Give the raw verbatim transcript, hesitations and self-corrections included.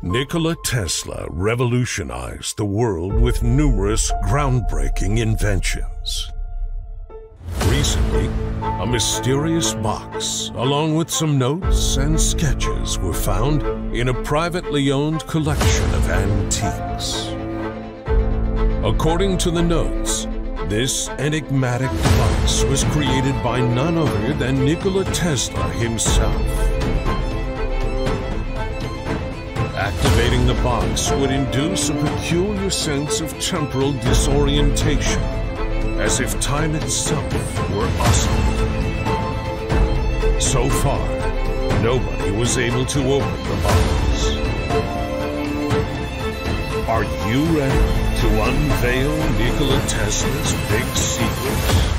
Nikola Tesla revolutionized the world with numerous groundbreaking inventions. Recently, a mysterious box, along with some notes and sketches, were found in a privately owned collection of antiques. According to the notes, this enigmatic device was created by none other than Nikola Tesla himself. Activating the box would induce a peculiar sense of temporal disorientation, as if time itself were oscillating. So far, nobody was able to open the box. Are you ready to unveil Nikola Tesla's big secret?